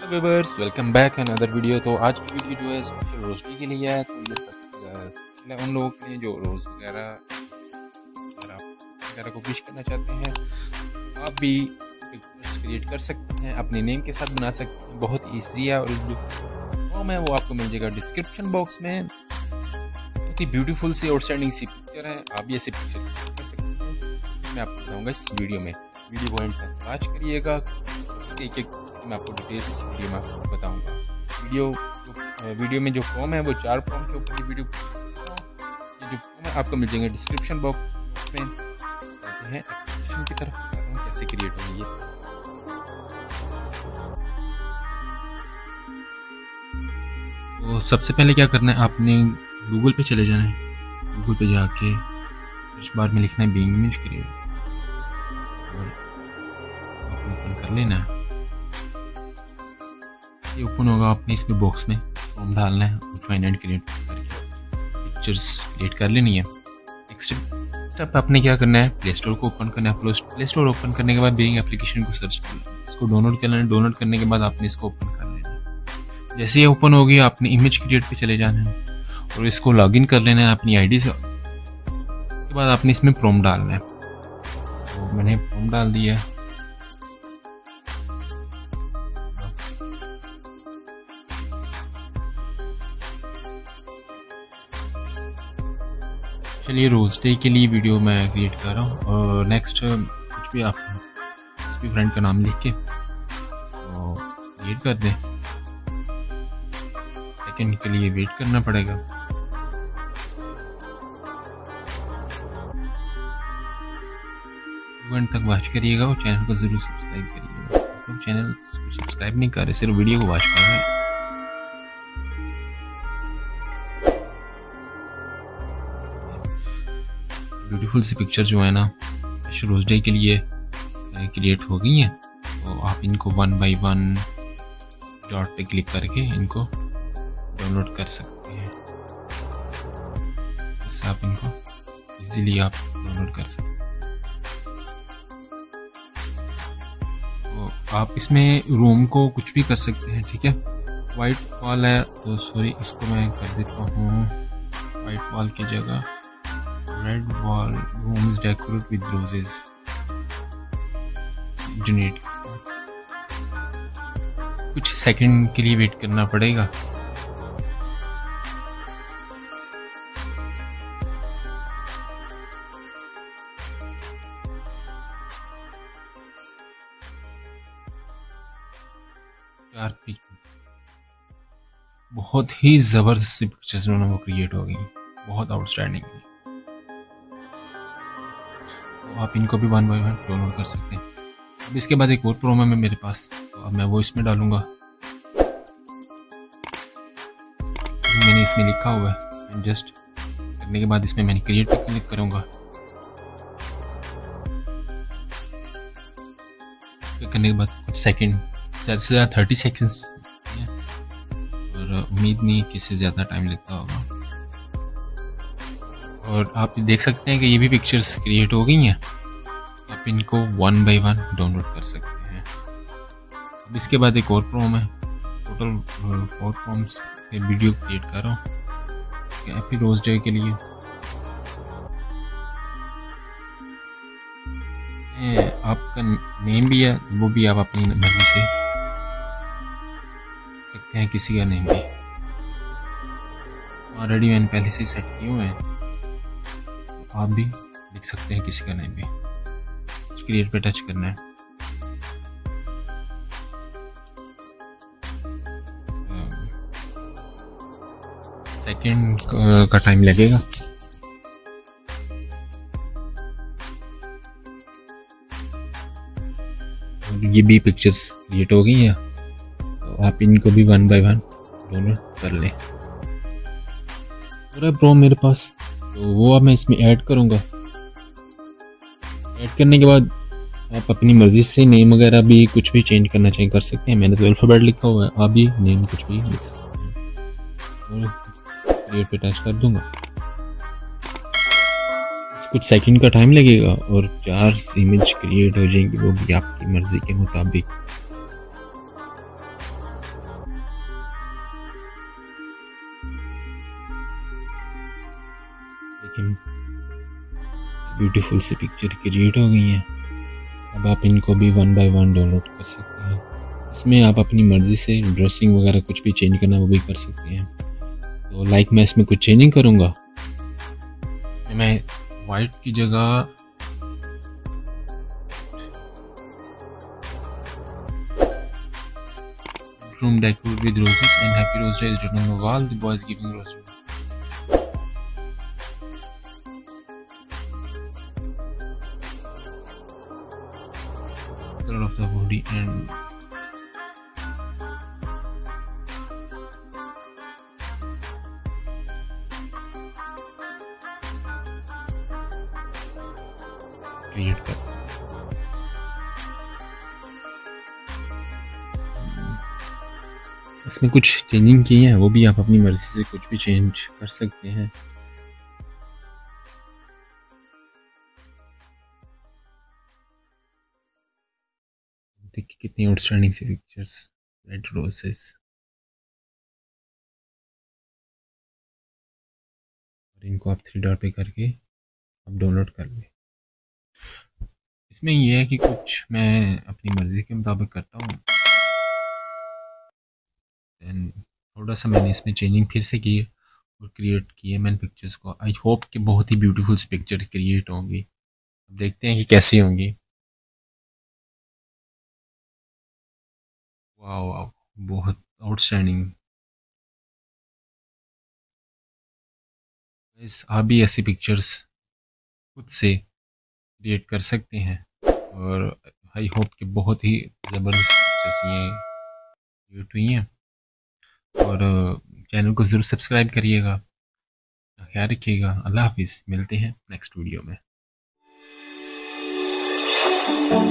Viewers, welcome back another video. तो आज की वीडियो जो है स्पेशल रोज़ डे के लिए है। तो ये सब उन लोगों के लिए जो रोज़ वगैरह को विश करना चाहते हैं। आप भी पिक्चर्स क्रिएट कर सकते हैं, अपने नेम के साथ बना सकते हैं। बहुत ईजी है और जो फॉर्म है वो आपको मिल जाएगा डिस्क्रिप्शन बॉक्स में। बहुत ही ब्यूटीफुल सी और स्टैंडिंग सी पिक्चर है, आप भी ऐसे पिक्चर कर सकते हैं। मैं आपको बताऊँगा इस वीडियो में। वीडियो को एंड तक वॉच करिएगा, एक एक मैं आपको डिटेल इस वीडियो में आपको बताऊंगा। वीडियो में जो फॉर्म है वो 4 फॉर्म के ऊपर वीडियो ये जो फॉर्म है आपको मिल जाएंगे डिस्क्रिप्शन बॉक्स में। जाते हैं एप्लीकेशन की तरफ, बताता हूँ कैसे क्रिएट होंगे ये। तो सबसे पहले क्या करना है, आपने गूगल पे चले जाना है। गूगल पे जाके सर्च बार में लिखना है बीइंग इमेज क्रिएट और आपने ओपन कर लेना है। ये ओपन होगा, आपने इसमें बॉक्स में फॉर्म डालना है और फाइंड एंड क्रिएट करके पिक्चर्स क्रिएट कर लेनी है। नेक्स्ट स्टेप आपने क्या करना है, प्ले स्टोर को ओपन करना है। प्ले स्टोर ओपन करने के बाद बीइंग एप्लीकेशन को सर्च करना है, इसको डाउनलोड कर लेना है। डाउनलोड करने के बाद आपने इसको ओपन कर लेना है। जैसे ये ओपन होगी आपने इमेज क्रिएट पे चले जाना है और इसको लॉगिन कर लेना है अपनी आईडी से। उसके बाद आपने इसमें प्रॉम्प्ट डालना है। तो मैंने प्रॉम्प्ट डाल दिया है। चलिए रोज़ डे के लिए वीडियो मैं क्रिएट कर रहा हूँ और नेक्स्ट कुछ भी आप किसी भी फ्रेंड का नाम लिख के तो क्रिएट कर दें। सेकंड के लिए वेट करना पड़ेगा। एंड तक वॉच करिएगा और चैनल को ज़रूर सब्सक्राइब करिएगा। तो चैनल सब्सक्राइब नहीं कर रहे, सिर्फ वीडियो को वॉच कर रहे हैं। ब्यूटीफुल सी पिक्चर जो है ना रोज़ डे के लिए क्रिएट हो गई हैं। तो आप इनको 1 बाय 1 डॉट पे क्लिक करके इनको डाउनलोड कर सकते हैं। जैसे आप इनको इजीली आप डाउनलोड कर सकते हैं। तो आप इसमें रूम को कुछ भी कर सकते हैं, ठीक है। वाइट वॉल है तो सॉरी, इसको मैं कर देता हूँ वाइट वॉल की जगह red wall. Room is decorate with roses. Generate कुछ सेकंड के लिए वेट करना पड़ेगा। बहुत ही जबरदस्त पिक्चर्स उन्होंने वो क्रिएट हो गई, बहुत आउटस्टैंडिंग। आप इनको भी 1 बाय 1 डाउनलोड कर सकते हैं। अब इसके बाद एक और प्रोमो है मेरे पास, तो अब मैं वो इसमें डालूंगा। मैंने इसमें लिखा हुआ है जस्ट करने के बाद इसमें मैंने क्रिएट पे क्लिक करूंगा। करने के बाद कुछ सेकंड, ज़्यादा से ज़्यादा 30 सेकंड्स, और उम्मीद नहीं कि इससे ज़्यादा टाइम लगता होगा। और आप देख सकते हैं कि ये भी पिक्चर्स क्रिएट हो गई हैं। आप इनको 1 बाय 1 डाउनलोड कर सकते हैं। अब इसके बाद एक और प्रॉम है, टोटल 4 प्रॉम्स पे वीडियो क्रिएट कर रहा हूँ हैप्पी रोज़ डे के लिए। आपका नेम भी है, वो भी आप अपनी मर्जी से सकते हैं, किसी का नेम भी ऑलरेडी मैंने पहले से सेट किए हुए हैं। आप भी लिख सकते हैं किसी का नेम भी। क्रिएट पे टच करना है। सेकंड का टाइम लगेगा। ये भी पिक्चर्स क्रिएट हो गई हैं, तो आप इनको भी 1 बाय 1 डाउनलोड कर लें। पूरा प्रो मेरे पास, तो वो अब मैं इसमें ऐड करूँगा। ऐड करने के बाद आप अपनी मर्ज़ी से नेम वगैरह भी कुछ भी चेंज करना चाहिए कर सकते हैं। मैंने तो अल्फ़ाबेट लिखा हुआ है, आप भी नेम कुछ भी लिख सकते हैं। और क्रिएट पे टच कर दूँगा। कुछ सेकंड का टाइम लगेगा और 4 इमेज क्रिएट हो जाएंगी, वो भी आपकी मर्ज़ी के मुताबिक। ब्यूटीफुल सी पिक्चर क्रिएट हो गई हैं। अब आप इनको भी 1 बाय 1 डाउनलोड कर सकते हैं। इसमें आप अपनी मर्ज़ी से ड्रेसिंग वगैरह कुछ भी चेंज करना वो भी कर सकते हैं। तो लाइक मैं इसमें कुछ चेंजिंग करूँगा, मैं वाइट की जगह room decorated with roses and happy rose day is written on the wall. The boy is giving rose. Color of the body and create कर इसमें कुछ चेंजिंग की है, वो भी आप अपनी मर्जी से कुछ भी चेंज कर सकते हैं। देखिए कितनी आउटस्टैंडिंग सी पिक्चर्स, रेड रोजेस, और इनको आप 3 डॉट पे करके आप डाउनलोड कर लें। इसमें यह है कि कुछ मैं अपनी मर्ज़ी के मुताबिक करता हूँ, दैन थोड़ा सा मैंने इसमें चेंजिंग फिर से की और क्रिएट किए मैंने पिक्चर्स को। आई होप कि बहुत ही ब्यूटीफुल पिक्चर क्रिएट होंगी। अब देखते हैं कि कैसी होंगी। वाह वाह, बहुत आउटस्टैंडिंग। आप भी ऐसी पिक्चर्स खुद से क्रिएट कर सकते हैं और आई होप कि बहुत ही ज़बरदस्त पिक्चर्स ये क्रिएट हुई हैं। और चैनल को ज़रूर सब्सक्राइब करिएगा। ख्याल रखिएगा। अल्लाह हाफिज़। मिलते हैं नेक्स्ट वीडियो में।